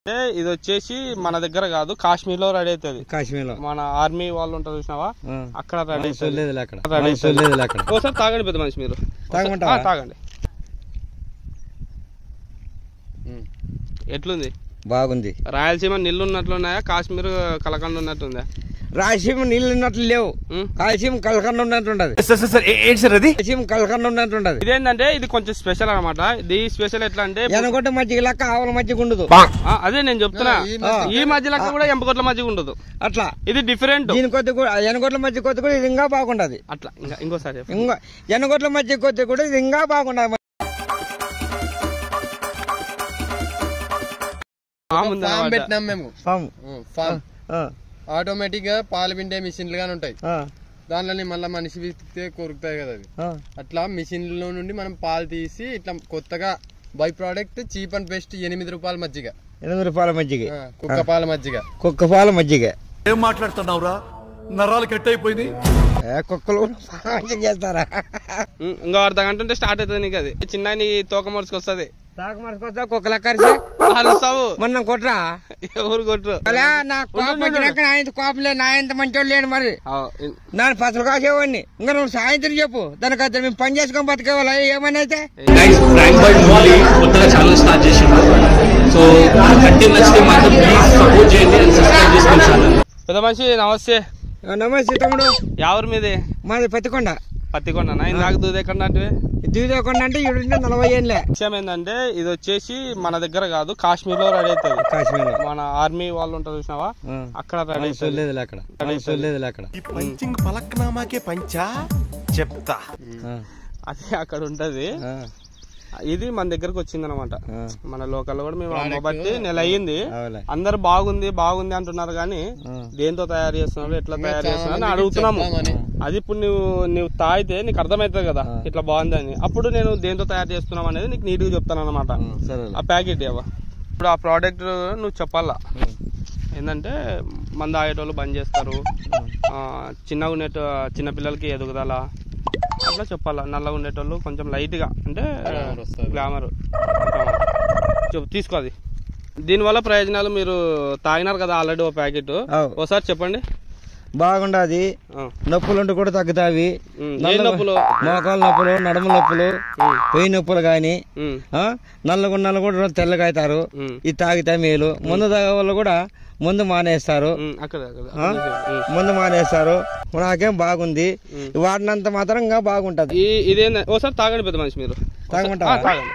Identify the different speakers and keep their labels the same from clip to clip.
Speaker 1: ఇది వచ్చేసి మన దగ్గర కాదు, కాశ్మీర్ లో రెడీ అవుతుంది.
Speaker 2: కాశ్మీర్ లో
Speaker 1: మన ఆర్మీ వాళ్ళు ఉంటారు చూసినావా, అక్కడ రెడీ అవుతుంది. ఒకసారి తాగండి పెద్ద మనిషి, మీరు తాగండి. ఎట్లుంది?
Speaker 2: బాగుంది.
Speaker 1: రాయలసీమ నీళ్లు ఉన్నట్లున్నాయా, కాశ్మీర్ కలకండ ఉన్నట్టుందా?
Speaker 2: రాయలసీమ నీళ్ళు ఉన్నట్లు లేవు, కాయసీమ కలకండ ఉన్నట్టుంటది. కాయసీమ కలకండ ఉన్నట్టుంటది.
Speaker 1: ఇదేంటంటే ఇది కొంచెం స్పెషల్ అనమాట. ఇది స్పెషల్ ఎట్లా అంటే
Speaker 2: ఎనగొట్ట మజ్జిగ లెక్క ఆవుల మజ్జిగ ఉండదు.
Speaker 1: అదే నేను చెప్తున్నా, ఈ మధ్య లెక్క కూడా ఎంపగొట్ల మజ్జిగ ఉండదు.
Speaker 2: అట్లా
Speaker 1: ఇది డిఫరెంట్.
Speaker 2: దీని కొద్ది కూడా ఎనగొట్ల మజ్జిగ కొద్ది కూడా ఇది ఇంకా బాగుంటది.
Speaker 1: అట్లా ఇంకోసారి
Speaker 2: ఎనగొట్ల మజ్జిగ కొద్ది కూడా ఇది ఇంకా బాగుంటది.
Speaker 3: ఆటోమేటిక్ గా పాలు పిండే మిషన్లు గానీ ఉంటాయి, దానిలో మళ్ళీ మనిషి విసిగితే కొరుకుతాయి కదా అవి. అట్లా మిషన్ లో నుండి మనం పాలు తీసి ఇట్లా కొత్తగా by product cheap and best 8 రూపాయల మజ్జిగ.
Speaker 2: 8 రూపాయల మజ్జిగ,
Speaker 3: కుక్క పాల మజ్జిగ.
Speaker 2: కుక్క పాల మజ్జిగ.
Speaker 4: ఏం మాట్లాడుతున్నావురా, నరాలు కట్ అయిపోయింది.
Speaker 2: కుక్కలు చేస్తారా?
Speaker 1: ఇంకో అర్ధ గంట ఉంటే స్టార్ట్ అవుతుంది నీకు. అది చిన్న నీ తోక మరుచుకొస్తుంది.
Speaker 2: కుక్కల మొన్న కొట్రా,
Speaker 1: ఎవరు కొట్టరు?
Speaker 2: నా కోపం వచ్చినాక కోపం లేదు, నా ఎంత మంచోడు లేడు. మరి నేను పసలు కాసేవాడిని. ఇంకా నువ్వు సాయంత్రం చెప్పు, దానికైతే మేము పని చేసుకొని బతికేవాళ్ళ ఏమని అయితే.
Speaker 1: పెద్ద మనిషి నమస్తే.
Speaker 2: నమస్తే తమ్ముడు.
Speaker 1: ఎవరి మీది?
Speaker 2: మాది పత్తికొండ.
Speaker 1: పత్తికొండనా? ఇందాక దూదేకొండ అంటే
Speaker 2: దూదేకొండ అంటే 40 ఏళ్ళే.
Speaker 1: విషయం ఏంటంటే ఇది వచ్చేసి మన దగ్గర కాదు, కాశ్మీర్ లో రెడీ అవుతుంది.
Speaker 2: కాశ్మీర్ లో
Speaker 1: మన ఆర్మీ వాళ్ళు ఉంటారు చూసినావా, అక్కడ రెడీ అవుతుంది.
Speaker 4: చెప్తా,
Speaker 1: అది అక్కడ ఉంటది. ఇది మన దగ్గరకు వచ్చింది అనమాట. మన లోకల్ కూడా మేము అమ్మబట్టి నెల అయ్యింది. అందరు బాగుంది బాగుంది అంటున్నారు, కానీ దేంతో తయారు చేస్తున్నారు, ఎట్లా తయారు చేస్తున్నారు అని అడుగుతున్నాము. అది ఇప్పుడు నువ్వు తాగితే నీకు అర్థమవుతుంది కదా ఇట్లా బాగుంది అని. అప్పుడు నేను దేంతో తయారు చేస్తున్నాం అనేది నీకు నీట్ గా చెప్తాను అనమాట. ఆ ప్యాకెట్ ఏవా ఇప్పుడు ఆ ప్రోడక్ట్ నువ్వు చెప్పాలా. ఏంటంటే మందు ఆగేటోళ్ళు బంద్ చేస్తారు, చిన్నగా ఉండే చిన్నపిల్లలకి ఎదుగుదల అట్లా చెప్పాలా. నల్లగా ఉండేటోళ్ళు కొంచెం లైట్ గా అంటే గ్లామర్ తీసుకో. అది దీనివల్ల ప్రయోజనాలు మీరు తాగినారు కదా ఆల్రెడీ ఓ ప్యాకెట్, ఒకసారి చెప్పండి.
Speaker 2: బాగుండది. నొప్పులుంటే కూడా తగ్గుతావి.
Speaker 1: నొప్పులు,
Speaker 2: మోకాల నొప్పులు, నడుము నొప్పులు, పెయి నొప్పులు గాని, నల్లగున్నలు కూడా తెల్లగా అవుతారు. ఇది తాగితే మేలు. ముందు తాగే వాళ్ళు కూడా ముందు మానేస్తారు. నాకేం బాగుంది, వాడినంత మాత్రంగా బాగుంటది.
Speaker 1: ఇదేందా ఒకసారి తాగండి పెద్ద మనిషి, మీరు
Speaker 2: తాగమంటారా?
Speaker 1: తాగండి.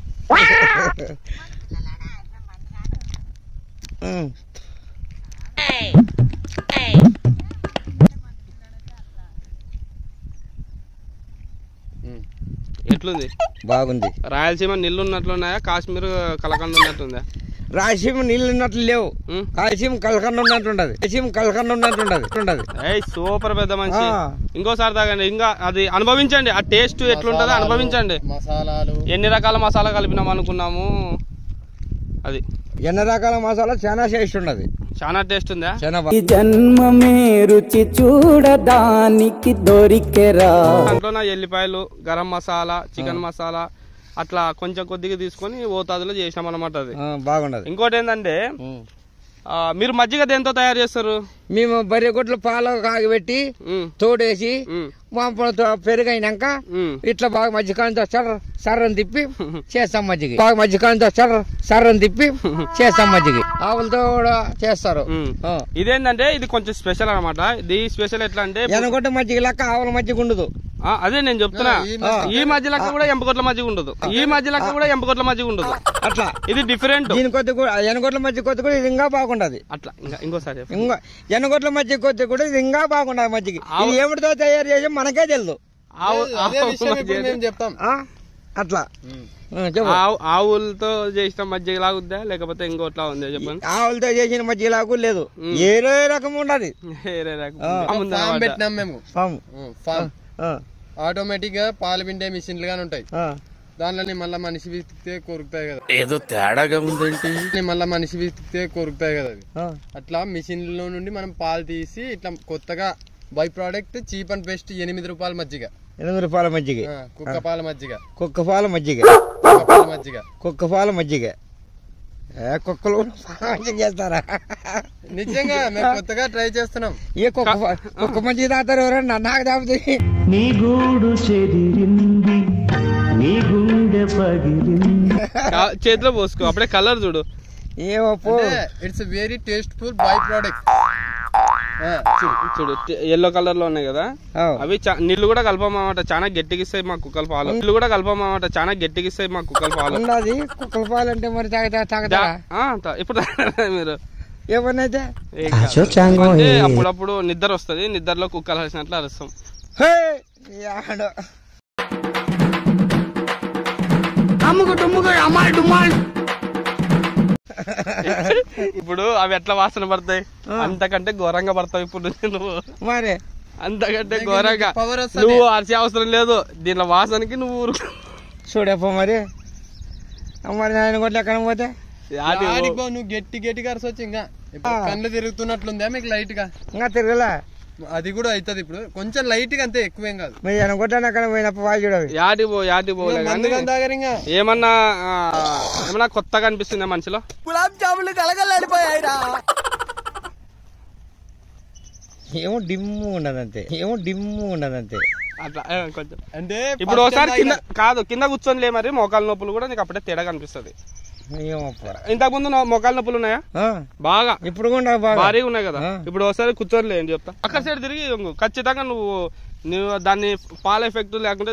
Speaker 1: ఎట్లుంది?
Speaker 2: బాగుంది.
Speaker 1: రాయలసీమ నీళ్లు ఉన్నట్లున్నాయా, కాశ్మీర్ కలకండ ఉన్నట్టుందా?
Speaker 2: రాయలసీమ నీళ్ళు ఉన్నట్లు లేవు, కాయసీమ కలకండ ఉన్నట్టుంటది. కాయసీమ కలకండ ఉన్నట్టుంటది.
Speaker 1: సూపర్ పెద్ద మనిషి. ఇంకోసారి తాగండి, ఇంకా అది అనుభవించండి. ఆ టేస్ట్ ఎట్లుంటదో అనుభవించండి.
Speaker 3: మసాలాలు
Speaker 1: ఎన్ని రకాల మసాలా కలిపినాం అనుకున్నాము. అది
Speaker 2: ఎన్ని రకాల మసాలా చాలా టేస్ట్ ఉండదు.
Speaker 1: చాలా టేస్ట్ ఉందా?
Speaker 5: జన్మమే రుచి చూడడానికి దొరికెరా.
Speaker 1: దాంట్లో ఎల్లిపాయలు, గరం మసాలా, చికెన్ మసాలా అట్లా కొంచెం కొద్దిగా తీసుకొని ఓతాదులో చేసినాం అనమాట. అది
Speaker 2: బాగుండదు.
Speaker 1: ఇంకోటి ఏంటంటే మీరు మజ్జిగ దేంతో తయారు చేస్తారు?
Speaker 2: మేము బర్రె గుడ్లు పాలు కాగబెట్టి తోడేసి పెరుగైనాక ఇట్లా బాగా మజ్జిగంతో సర్రని తిప్పి చేస్తాం మజ్జిగ. బాగా మజ్జిగంతో సర్రని తిప్పి చేస్తాం మజ్జిగ. ఆవులతో కూడా చేస్తారు.
Speaker 1: ఇదేంటంటే ఇది కొంచెం స్పెషల్ అనమాట. ఇది స్పెషల్ ఎట్లా అంటే
Speaker 2: ఎనగొట్ట మజ్జిగ లెక్క ఆవుల మజ్జిగ ఉండదు.
Speaker 1: అదే నేను చెప్తున్నా, ఈ మధ్య లెక్క కూడా ఎంపగొట్ల మజ్జిగ ఉండదు. ఈ మధ్య లెక్క కూడా ఎంపగొట్ల మజ్జిగ ఉండదు.
Speaker 2: అట్లా
Speaker 1: ఇది డిఫరెంట్.
Speaker 2: దీని కొద్ది కూడా ఎనగొట్ల మజ్జిగ కొద్ది కూడా ఇది ఇంకా బాగుంటది.
Speaker 1: అట్లా ఇంకోసారి
Speaker 2: ఎనగొట్ల మజ్జిగ కొద్ది కూడా ఇది ఇంకా బాగుంటది. మజ్జిగ ఏమిటితో తయారు చేసి మనకే తెలుసు.
Speaker 3: చెప్తాం
Speaker 2: అట్లా.
Speaker 1: ఆవులతో చేసిన మజ్జిగ లాగుద్దా లేకపోతే ఇంకోట్లా ఉందా చెప్పండి?
Speaker 2: ఆవులతో చేసిన మజ్జిగ లాగు లేదు, ఏరే రకం ఉండదు.
Speaker 3: పెట్టినాం మేము. ఆటోమేటిక్ గా పాలు పిండే మిషన్లు గానీ ఉంటాయి, దానిలో మళ్ళీ మనిషి విసిగితే కొరుకుతాయి కదా.
Speaker 4: ఏదో తేడాగా ఉందేంటి?
Speaker 3: మళ్ళీ మనిషి విసిగితే కొరుకుతాయి కదా అవి. అట్లా మిషన్ లో నుండి మనం పాలు తీసి ఇట్లా కొత్తగా by product cheap and best 8 రూపాయల మజ్జిగ.
Speaker 2: 8 రూపాయల మజ్జిగ.
Speaker 3: కుక్క పాల మజ్జిగ.
Speaker 2: కుక్క పాల మజ్జిగ.
Speaker 3: కుక్క పాల మజ్జిగ.
Speaker 2: కుక్క పాల మజ్జిగ. కుక్కలు చేస్తారా?
Speaker 3: నిజంగా మేము కొత్తగా ట్రై చేస్తున్నాం.
Speaker 2: ఏ కుక్క మంచి తాగుతారు ఎవరన్నా? నాకు తాగుతాయి.
Speaker 5: నీ గూడు చెదిరింది, నీ గుండె పగిలింది.
Speaker 1: చేతిలో పోసుకో, అప్పుడే కలర్ చూడు.
Speaker 2: ఏమో
Speaker 3: it's very tasteful by product.
Speaker 1: చూడు ఎల్లో కలర్ లో ఉన్నాయి కదా, అవి నీళ్లు కూడా కలపమన్నమాట, చాలా గట్టిగిస్తాయి మా కుక్కల పాలు. నీళ్లు కూడా కలపమన్నమాట, చాలా గట్టిగిస్తాయి మా కుక్కల పాలు.
Speaker 2: ఉన్నది కుక్కల పాలు అంటే మరి తాగుతా
Speaker 1: ఇప్పుడు మీరు
Speaker 2: ఏమన్నైతే
Speaker 1: అప్పుడప్పుడు నిద్ర వస్తుంది, నిద్రలో కుక్కలు అరిసినట్లు అరుస్తాం. ఇప్పుడు అవి ఎట్లా వాసన పడతాయి, అంతకంటే ఘోరంగా పడతావు ఇప్పుడు నువ్వు.
Speaker 2: మరి
Speaker 1: అంతకంటే ఘోరంగా నువ్వు అరిసే అవసరం లేదు, దీనిలో వాసనకి నువ్వు ఊరుకు.
Speaker 2: చూడప్ప మరి మరి ఆయన కొట్లు ఎక్కడ పోతే
Speaker 3: నువ్వు గట్టిగా అరసొచ్చు. ఇంకా కళ్ళు తిరుగుతున్నట్లుందా మీకు లైట్ గా?
Speaker 2: ఇంకా తిరగలా,
Speaker 3: అది కూడా అవుతుంది ఇప్పుడు కొంచెం లైట్ గా, అంతే ఎక్కువేం కాదు.
Speaker 2: మరి ఆయన కొట్టాను అక్కడ పోయినప్పుడు వాయి చూడవి
Speaker 1: యాటి పోలే ఏమన్నా కొత్తగా అనిపిస్తుంది మనిషిలో?
Speaker 2: గులాబ్ జాములు కలగలాడిపోయాయిరా. ఏమో డిమ్ము ఉండదంతే
Speaker 1: అట్లా కొంచెం.
Speaker 3: అంటే
Speaker 1: ఇప్పుడు ఒకసారి కింద కూర్చొని లే, మరి మోకాల నొప్పులు కూడా నీకు అప్పుడే తేడా కనిపిస్తుంది. ఇంతకు ముందు మోకాల నొప్పులు ఉన్నాయా? బాగా.
Speaker 2: ఇప్పుడు కూడా
Speaker 1: భారీగా ఉన్నాయి కదా. ఇప్పుడు ఒకసారి కూర్చొని ఏం చెప్తా, అక్కడ సైడ్ తిరిగి ఖచ్చితంగా నువ్వు దాన్ని పాల ఎఫెక్ట్ లేకుంటే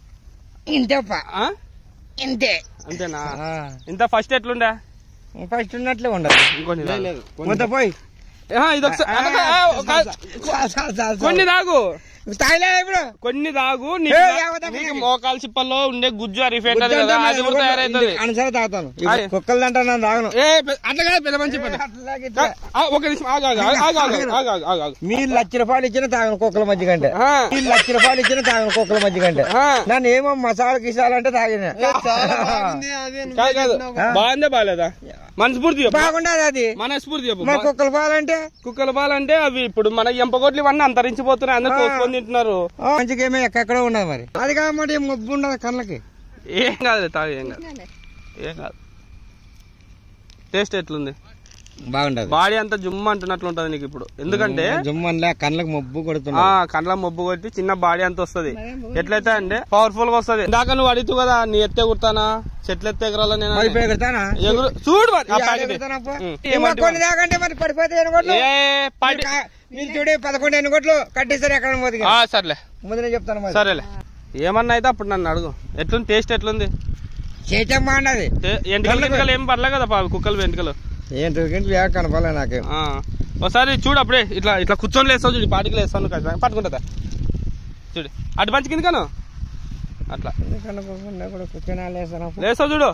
Speaker 1: అంతేనా? ఇంత ఫస్ట్ ఎట్లుండే?
Speaker 2: ఫస్ట్ ఉన్నట్లే ఉండదు. ఇంకొన్ని పోయి
Speaker 1: కొన్ని తాగు,
Speaker 2: ఇప్పుడు
Speaker 1: కొన్ని తాగు. నీకు మోకాల చిప్పల్లో ఉండే గుజ్జు రిఫైండ్ అది కదా, అది కూడా తయారైతుంది.
Speaker 2: అనుసరి తాగుతాను. కుక్కలు అంటే నేను తాగను.
Speaker 1: అట్లా పెద్ద మంచి పని. ఒక నిమిషం మీరు
Speaker 2: ₹1,00,000 ఇచ్చిన తాగను కుక్కల మధ్య కంటే. మీరు ₹1,00,000 ఇచ్చిన తాగను కుక్కల మధ్య కంటే. నన్ను ఏమో మసాలా గిసాలంటే తాగిన.
Speaker 1: బాగుందే బాగాలేదా? మనస్ఫూర్తి
Speaker 2: బాగుండదు అది.
Speaker 1: మనస్ఫూర్తి
Speaker 2: కుక్కల
Speaker 1: పాలంటే అవి ఇప్పుడు మన ఎంపగొడ్లు ఇవన్నీ అంతరించిపోతున్నాయి, అందరూ కోసుకొని తింటున్నారు.
Speaker 2: మంచిగా ఏమో ఎక్కడ ఉన్నది మరి. అది కాబట్టి మొబ్బు ఉండదు కళ్ళకి.
Speaker 1: ఏం కాదు తాగు, ఏం కాదు. టేస్ట్ ఎట్లుంది?
Speaker 2: బాగుండదు.
Speaker 1: బాడీ అంతా జుమ్ము అంటున్నట్లు ఉంటది నీకు ఇప్పుడు. ఎందుకంటే
Speaker 2: జుమ్ము కళ్ళకి మొబ్బు కొడుతున్నా,
Speaker 1: కళ్ళ మొబ్బు కొట్టి చిన్న బాడీ అంత వస్తుంది. ఎట్లయితే అంటే పవర్ఫుల్ గా వస్తుంది. ఇందాక నువ్వు అడుగుతావు కదా, నీ ఎత్తే కుడతానా, చెట్లు ఎత్తే ఎగరాలా, నేను ఎగురు చూడు.
Speaker 2: కొన్ని దాకంటే మరి పడిపోతే మీరు చూడే 11 ఎనుగోట్లు కట్టిస్తారు ఎక్కడ పోతే.
Speaker 1: సర్లే
Speaker 2: ముందు చెప్తాను.
Speaker 1: సరేలే, ఏమన్నా అయితే అప్పుడు నన్ను అడుగు. ఎట్లుంది టేస్ట్? ఎట్లుంది?
Speaker 2: చేయటం బాగుండదు.
Speaker 1: ఎంటికలు ఏం పర్లే కదా కుక్కలు వెంటుకలు
Speaker 2: కనపలే నాకే.
Speaker 1: ఒకసారి చూడు, అప్పుడే ఇట్లా ఇట్లా కూర్చొని లేస్తావు చూడు, పాటికి లేస్తాను పట్టుకుంటా చూడు, అటు పంచి కింద కాను అట్లా లేస్తావు చూడు.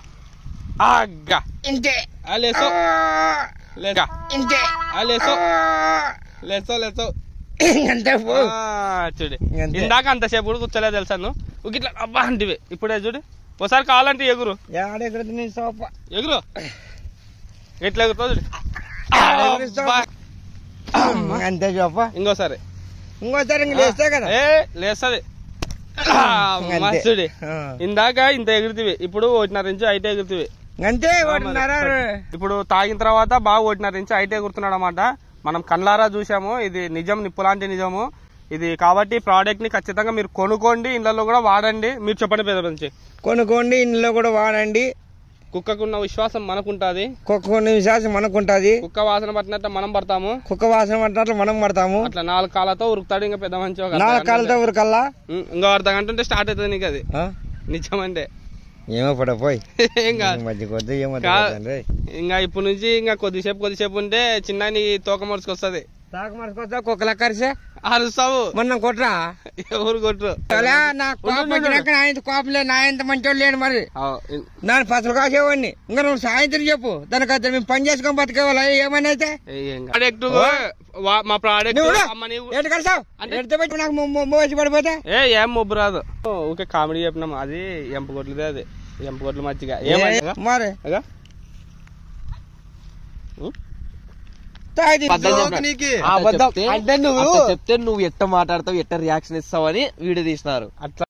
Speaker 1: చూడు, ఇందాక అంతసేపు కూడా కూర్చోలేదు తెలుసా నువ్వు, ఇట్లా అబ్బా అంటివి. ఇప్పుడే చూడు, ఒకసారి కావాలంటే ఎగురు ఎగురు, ఎట్లా ఎగురుతావు చూడు.
Speaker 2: అంతే చూప.
Speaker 1: ఇంకోసారి
Speaker 2: లేస్తా కదా.
Speaker 1: లేస్తుంది చూడు. ఇందాక ఇంత ఎగురుతీవి, ఇప్పుడు 1.5 ఇంచు హైట్ ఎగురుతీవి
Speaker 2: అంతే.
Speaker 1: ఇప్పుడు తాగిన తర్వాత బాగా 1.5 ఇంచు హైట్ ఎగురుతున్నాడు అన్నమాట. మనం కళ్ళారా చూసాము, ఇది నిజం, నిప్పు లాంటి నిజము ఇది. కాబట్టి ప్రోడక్ట్ ని ఖచ్చితంగా మీరు కొనుక్కోండి, ఇళ్లలో కూడా వాడండి. మీరు చెప్పండి పెద్ద నుంచి,
Speaker 2: కొనుక్కోండి, ఇంట్లో కూడా వాడండి.
Speaker 1: కుక్కకున్న విశ్వాసం మనకుంటది,
Speaker 2: కుక్క
Speaker 1: వాసన పట్టినట్టు మనం పడతాము,
Speaker 2: మనం పడతాము.
Speaker 1: అట్లా 4 కాళ్ళతో ఉరుకుతాడు. ఇంకా పెద్ద మంచి
Speaker 2: 4 కాళ్ళతో ఉరకల్లా.
Speaker 1: ఇంకో అర్ధగంట ఉంటే స్టార్ట్ అవుతుంది నీకు అది. నిజమంటే
Speaker 2: ఏమో పడపోయి
Speaker 1: ఏం కాదు. ఇంకా ఇప్పుడు నుంచి ఇంకా కొద్దిసేపు ఉంటే చిన్న నీ తోక మరుచుకొస్తుంది.
Speaker 2: కుక్కల కరిసే
Speaker 1: అరుస్తావు.
Speaker 2: మొన్న కొట్రా,
Speaker 1: ఎవరు కొట్టరు.
Speaker 2: కోపం లేదు, నా ఎంత మంచోడు లేడు. మరి దాని పసలు కాసేవాడిని. ఇంకా నువ్వు సాయంత్రం చెప్పు, దానికైతే మేము పని చేసుకొని బతికేవాళ్ళ. ఏమని అయితే
Speaker 1: మా ప్రోడక్ట్
Speaker 2: నాకు మోసి పడిపోతే
Speaker 1: ఏం మొబ్బు రాదు. ఓకే, కామెడీ చెప్పినాము. అది ఎంపగొట్లదే, అది ఎంపగొట్లు మచ్చిగా
Speaker 2: మరి
Speaker 6: చెప్తే నువ్వు ఎట్ట మాట్లాడతావు, ఎట్ట రియాక్షన్ ఇస్తావు అని వీడియో తీసినారు. అట్లా